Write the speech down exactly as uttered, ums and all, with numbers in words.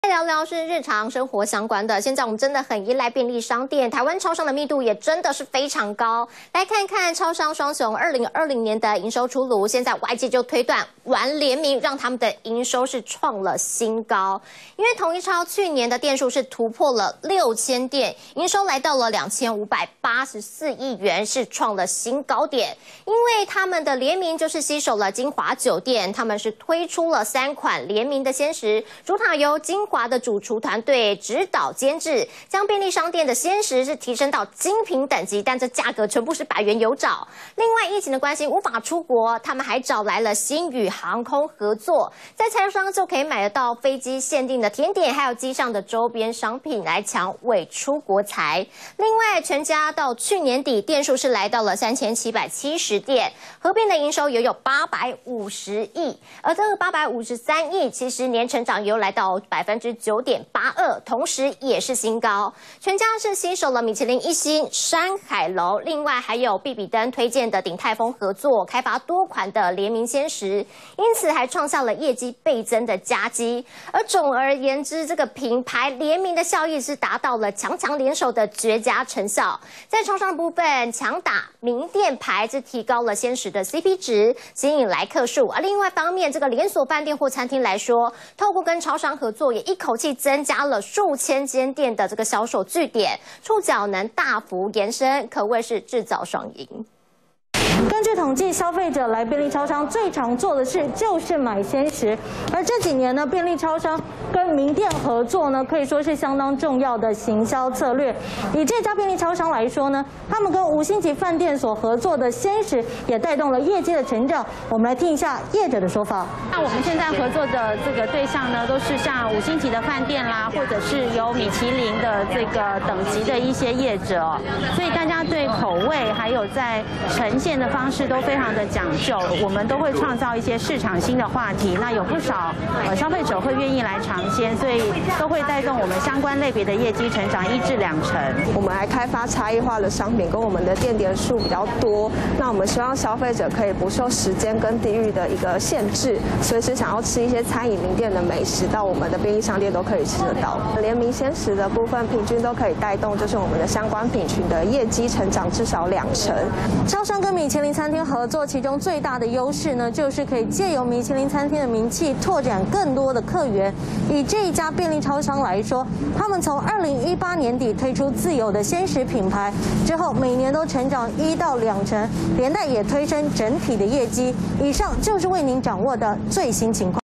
再聊聊是日常生活相关的。现在我们真的很依赖便利商店，台湾超商的密度也真的是非常高。来看看超商双雄二零二零年的营收出炉，现在外界就推断玩联名让他们的营收是创了新高。因为统一超去年的店数是突破了六千店，营收来到了两千五百八十四亿元，是创了新高点。因为他们的联名就是携手了金华酒店，他们是推出了三款联名的鲜食，主打由金华的主厨团队指导监制，将便利商店的鲜食是提升到精品等级，但这价格全部是百元有找。另外，疫情的关系无法出国，他们还找来了星宇航空合作，在超商就可以买得到飞机限定的甜点，还有机上的周边商品来抢伪出国财。另外，全家到去年底店数是来到了三千七百七十店，合并的营收也有八百五十亿，而这个八百五十三亿其实年成长又来到百分之九点八二，同时也是新高。全家是携手了米其林一星山海楼，另外还有必比登推荐的鼎泰丰合作，开发多款的联名鲜食，因此还创下了业绩倍增的佳绩。而总而言之，这个品牌联名的效益是达到了强强联手的绝佳成效。在超商部分，强打名店牌，是提高了鲜食的 C P 值，吸引来客数。而另外一方面，这个连锁饭店或餐厅来说，透过跟超商合作，也一口气增加了数千间店的这个销售据点，触角能大幅延伸，可谓是制造双赢。 根据统计，消费者来便利超商最常做的事就是买鲜食，而这几年呢，便利超商跟名店合作呢，可以说是相当重要的行销策略。以这家便利超商来说呢，他们跟五星级饭店所合作的鲜食也带动了业绩的成长。我们来听一下业者的说法。 那我们现在合作的这个对象呢，都是像五星级的饭店啦，或者是有米其林的这个等级的一些业者，所以大家对口味还有在呈现的方式都非常的讲究，我们都会创造一些市场新的话题。那有不少呃消费者会愿意来尝鲜，所以都会带动我们相关类别的业绩成长一至两成。 我们来开发差异化的商品，跟我们的店点数比较多。那我们希望消费者可以不受时间跟地域的一个限制，随时想要吃一些餐饮名店的美食，到我们的便利商店都可以吃得到。联名鲜食的部分，平均都可以带动就是我们的相关品群的业绩成长至少两成。 超商跟米其林餐厅合作，其中最大的优势呢，就是可以借由米其林餐厅的名气，拓展更多的客源。以这一家便利超商来说，他们从二零一八年底推出自有的鲜食品牌之后，每年都成长一到两成，连带也推升整体的业绩。以上就是为您掌握的最新情况。